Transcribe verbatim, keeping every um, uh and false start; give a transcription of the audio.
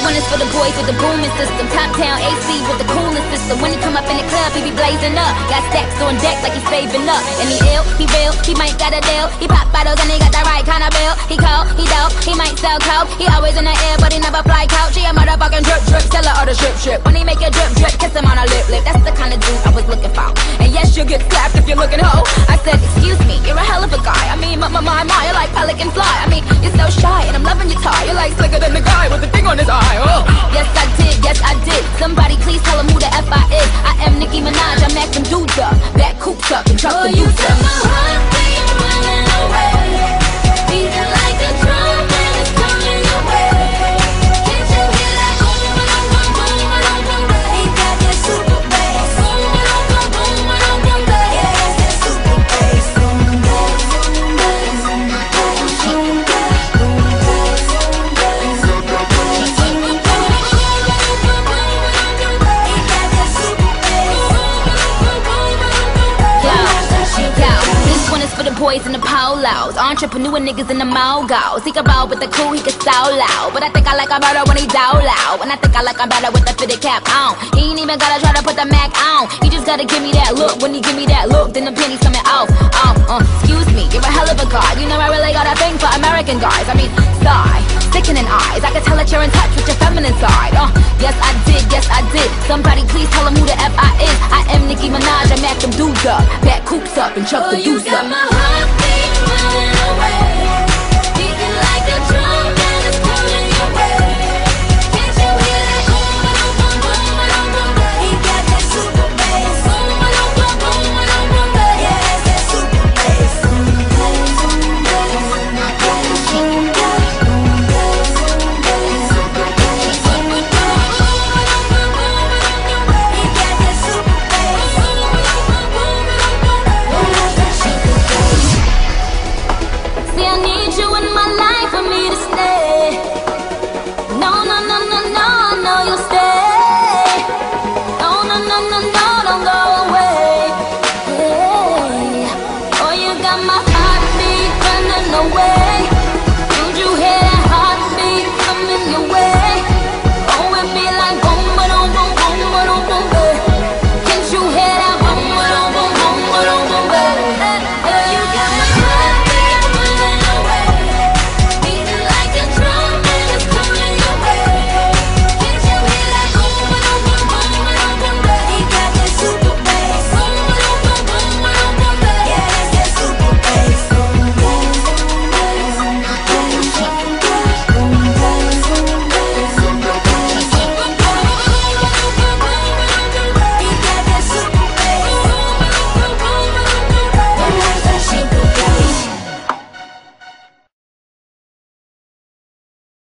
one is for the boys with the booming system. Top down A C with the coolest system. When he come up in the club, he be blazing up. Got stacks on deck like he's saving up. And he ill, he real, he might got a deal. He pop bottles and he got the right kind of bill. He cold, he dope, he might sell coke. He always in the air, but he never fly couch. He a motherfucking drip drip, seller or the strip strip. When he make a drip drip, kiss him on a lip lip. That's the kind of dude I was looking for. And yes, you'll get slapped if you're looking hoe. I said, excuse me, you're a hell of a guy. I mean, my my my, my you're like pelican fly. I mean, you're so shy, and I'm loving your tie. You're like slicker than the guy with the thing on his eye. Oh. Yes, I did, yes, I did. Somebody please tell him who the F I is. I am Nicki Minaj, I'm acting dudes up. Back coops up and truck the dudes up. My heart beat running away. Beating like a drum when it's coming away. Can't you hear that boom, boom, boom, boom, boom, boom, boom? He got that super bass. Boom, boom, boom, boom, boom, boom, boom. He has that super bass. Boom, boom, boom, boom, boom, boom, boom. For the boys in the polos, entrepreneur niggas in the mogos. He can ball with the cool, he can so loud. But I think I like him better when he down loud. And I think I like him better with the fitted cap on. He ain't even gotta try to put the Mac on. He just gotta give me that look. When he give me that look, then the penny's coming off. Um, uh, excuse me, you're a hell of a guy. You know I really got a thing for American guys. I mean, sigh, sickening eyes. I can tell that you're in touch with your feminine side. Uh, yes I did, yes I did. Somebody please tell him who the F I is. I am Nicki Minaj, I mac them dudes up. Back coops up and chuck the deuce up.